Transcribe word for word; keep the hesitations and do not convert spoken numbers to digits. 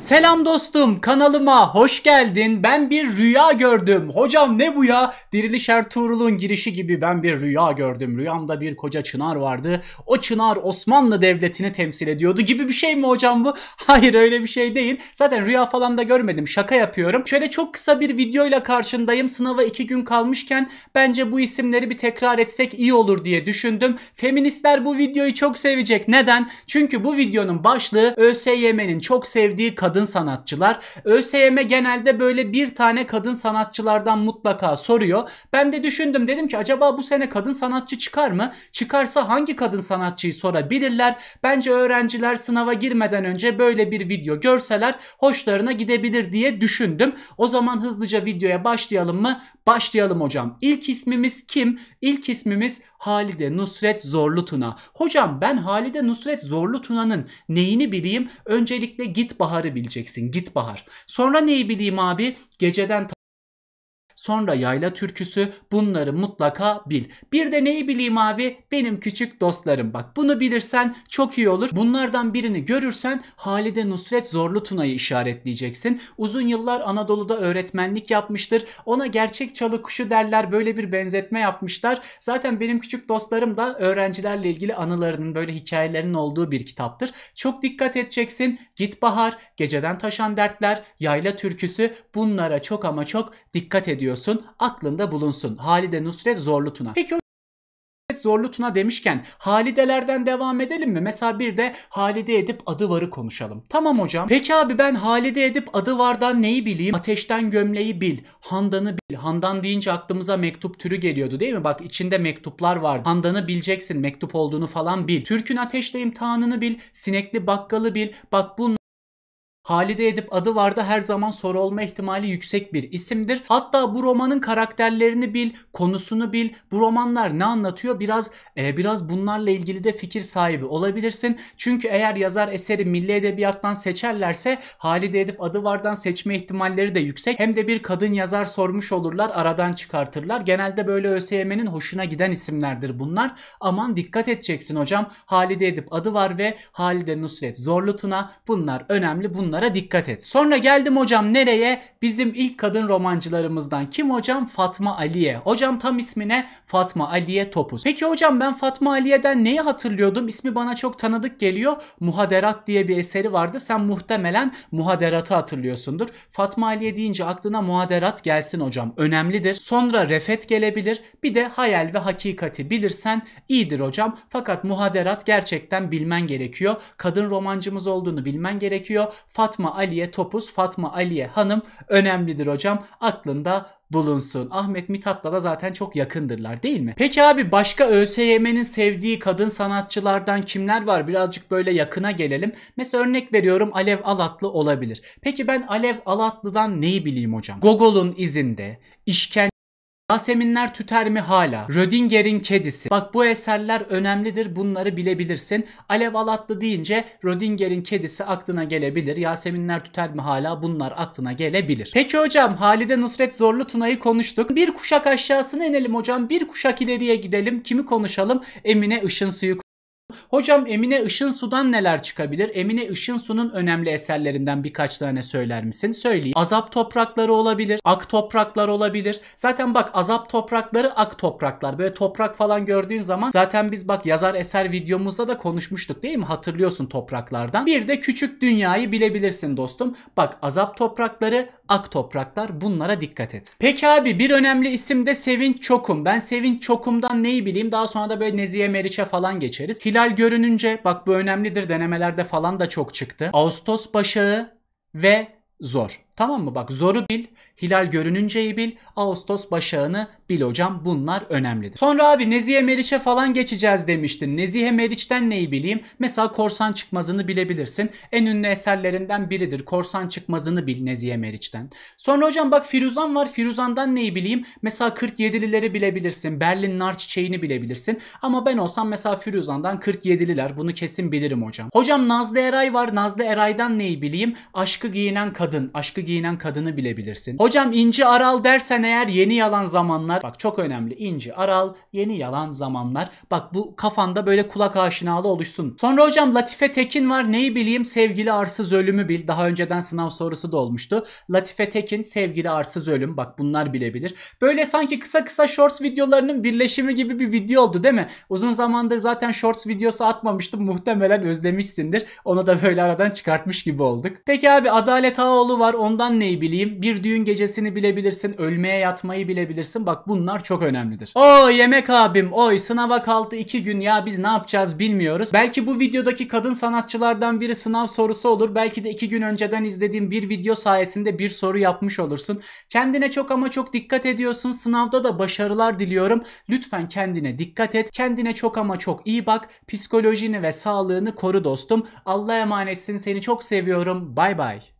Selam dostum, kanalıma hoş geldin. Ben bir rüya gördüm. Hocam ne bu ya? Diriliş Ertuğrul'un girişi gibi ben bir rüya gördüm. Rüyamda bir koca çınar vardı. O çınar Osmanlı Devleti'ni temsil ediyordu gibi bir şey mi hocam bu? Hayır, öyle bir şey değil. Zaten rüya falan da görmedim. Şaka yapıyorum. Şöyle çok kısa bir videoyla karşındayım. Sınava iki gün kalmışken bence bu isimleri bir tekrar etsek iyi olur diye düşündüm. Feministler bu videoyu çok sevecek. Neden? Çünkü bu videonun başlığı ÖSYM'nin çok sevdiği kadın sanatçılar. ÖSYM genelde böyle bir tane kadın sanatçılardan mutlaka soruyor. Ben de düşündüm, dedim ki acaba bu sene kadın sanatçı çıkar mı? Çıkarsa hangi kadın sanatçıyı sorabilirler? Bence öğrenciler sınava girmeden önce böyle bir video görseler hoşlarına gidebilir diye düşündüm. O zaman hızlıca videoya başlayalım mı? Başlayalım hocam. İlk ismimiz kim? İlk ismimiz Halide Nusret Zorlutuna. Hocam ben Halide Nusret Zorlutuna'nın neyini bileyim? Öncelikle Git Bahar'ı bileceksin. Git Bahar. Sonra neyi bileyim abi? Geceden Sonra Yayla Türküsü, bunları mutlaka bil. Bir de neyi bileyim abi? Benim küçük dostlarım. Bak bunu bilirsen çok iyi olur. Bunlardan birini görürsen Halide Nusret Zorlutuna'yı işaretleyeceksin. Uzun yıllar Anadolu'da öğretmenlik yapmıştır. Ona gerçek çalı kuşu derler. Böyle bir benzetme yapmışlar. Zaten benim küçük dostlarım da öğrencilerle ilgili anılarının, böyle hikayelerinin olduğu bir kitaptır. Çok dikkat edeceksin. Git Bahar, Geceden Taşan Dertler, Yayla Türküsü, bunlara çok ama çok dikkat ediyorsun. Aklında bulunsun. Halide Nusret Zorlutuna. Peki o Zorlutuna demişken Halidelerden devam edelim mi? Mesela bir de Halide Edip Adıvar'ı konuşalım. Tamam hocam. Peki abi ben Halide Edip Adıvar'dan neyi bileyim? Ateşten Gömleği bil. Handan'ı bil. Handan deyince aklımıza mektup türü geliyordu değil mi? Bak içinde mektuplar vardı. Handan'ı bileceksin. Mektup olduğunu falan bil. Türk'ün Ateşle İmtihanı'nı bil. Sinekli Bakkal'ı bil. Bak bunlar Halide Edip Adıvar'da her zaman soru olma ihtimali yüksek bir isimdir. Hatta bu romanın karakterlerini bil, konusunu bil. Bu romanlar ne anlatıyor? Biraz e, biraz bunlarla ilgili de fikir sahibi olabilirsin. Çünkü eğer yazar eseri milli edebiyattan seçerlerse Halide Edip Adıvar'dan seçme ihtimalleri de yüksek. Hem de bir kadın yazar sormuş olurlar, aradan çıkartırlar. Genelde böyle ÖSYM'nin hoşuna giden isimlerdir bunlar. Aman dikkat edeceksin hocam. Halide Edip Adıvar ve Halide Nusret Zorlutuna, bunlar önemli. Bunlar Bunlara dikkat et. Sonra geldim hocam nereye? Bizim ilk kadın romancılarımızdan. Kim hocam? Fatma Aliye. Hocam tam ismi ne? Fatma Aliye Topuz. Peki hocam ben Fatma Aliye'den neyi hatırlıyordum? İsmi bana çok tanıdık geliyor. Muhaderat diye bir eseri vardı. Sen muhtemelen Muhaderat'ı hatırlıyorsundur. Fatma Aliye deyince aklına Muhaderat gelsin hocam. Önemlidir. Sonra Refet gelebilir. Bir de Hayal ve Hakikati bilirsen iyidir hocam. Fakat Muhaderat gerçekten bilmen gerekiyor. Kadın romancımız olduğunu bilmen gerekiyor. Fatma Aliye Topuz, Fatma Aliye Hanım önemlidir hocam. Aklında bulunsun. Ahmet Mithat'la da zaten çok yakındırlar değil mi? Peki abi başka ÖSYM'nin sevdiği kadın sanatçılardan kimler var? Birazcık böyle yakına gelelim. Mesela örnek veriyorum, Alev Alatlı olabilir. Peki ben Alev Alatlı'dan neyi bileyim hocam? Gogol'un izinde, İşkence, Yaseminler Tüter mi hala? Rödinger'in Kedisi. Bak bu eserler önemlidir. Bunları bilebilirsin. Alev Alatlı deyince Rödinger'in Kedisi aklına gelebilir. Yaseminler Tüter mi hala? Bunlar aklına gelebilir. Peki hocam Halide Nusret Zorlutuna'yı konuştuk. Bir kuşak aşağısına inelim hocam. Bir kuşak ileriye gidelim. Kimi konuşalım? Emine Işınsu'yu. Hocam Emine Işınsu'dan neler çıkabilir? Emine Işınsu'nun önemli eserlerinden birkaç tane söyler misin? Söyleyeyim. Azap Toprakları olabilir. Ak Topraklar olabilir. Zaten bak Azap Toprakları, Ak Topraklar. Böyle toprak falan gördüğün zaman zaten biz bak yazar eser videomuzda da konuşmuştuk değil mi? Hatırlıyorsun topraklardan. Bir de Küçük Dünya'yı bilebilirsin dostum. Bak Azap Toprakları, Ak Topraklar, bunlara dikkat et. Peki abi bir önemli isim de Sevinç Çokum. Ben Sevinç Çokum'dan neyi bileyim? Daha sonra da böyle Nezihe Meriç'e falan geçeriz. Hilal Görününce, bak bu önemlidir, denemelerde falan da çok çıktı. Ağustos Başağı ve Zor. Tamam mı? Bak Zor'u bil, Hilal Görününce'yi bil, Ağustos Başağı'nı bil hocam. Bunlar önemlidir. Sonra abi Nezihe Meriç'e falan geçeceğiz demiştin. Nezihe Meriç'ten neyi bileyim? Mesela Korsan Çıkmazı'nı bilebilirsin. En ünlü eserlerinden biridir. Korsan Çıkmazı'nı bil Nezihe Meriç'ten. Sonra hocam bak Firuzan var. Firuzan'dan neyi bileyim? Mesela kırk yedilileri bilebilirsin. Berlin Nar Çiçeği'ni bilebilirsin. Ama ben olsam mesela Firuzan'dan kırk yedililer. Bunu kesin bilirim hocam. Hocam Nazlı Eray var. Nazlı Eray'dan neyi bileyim? Aşkı Giyinen Kadın. Aşkı giyinen kadını bilebilirsin. Hocam İnci Aral dersen eğer Yeni Yalan Zamanlar. Bak çok önemli. İnci Aral, Yeni Yalan Zamanlar. Bak bu kafanda böyle kulak aşinalığı oluşsun. Sonra hocam Latife Tekin var. Neyi bileyim? Sevgili Arsız Ölüm'ü bil. Daha önceden sınav sorusu da olmuştu. Latife Tekin, Sevgili Arsız Ölüm. Bak bunlar bilebilir. Böyle sanki kısa kısa shorts videolarının birleşimi gibi bir video oldu değil mi? Uzun zamandır zaten shorts videosu atmamıştım. Muhtemelen özlemişsindir. Onu da böyle aradan çıkartmış gibi olduk. Peki abi Adalet Ağaoğlu var. Ondan neyi bileyim? Bir düğün gecesini bilebilirsin. Ölmeye yatmayı bilebilirsin. Bak bunlar çok önemlidir. O Yemek abim. Oy sınava kaldı iki gün ya biz ne yapacağız bilmiyoruz. Belki bu videodaki kadın sanatçılardan biri sınav sorusu olur. Belki de iki gün önceden izlediğim bir video sayesinde bir soru yapmış olursun. Kendine çok ama çok dikkat ediyorsun. Sınavda da başarılar diliyorum. Lütfen kendine dikkat et. Kendine çok ama çok iyi bak. Psikolojini ve sağlığını koru dostum. Allah'a emanetsin. Seni çok seviyorum. Bay bay.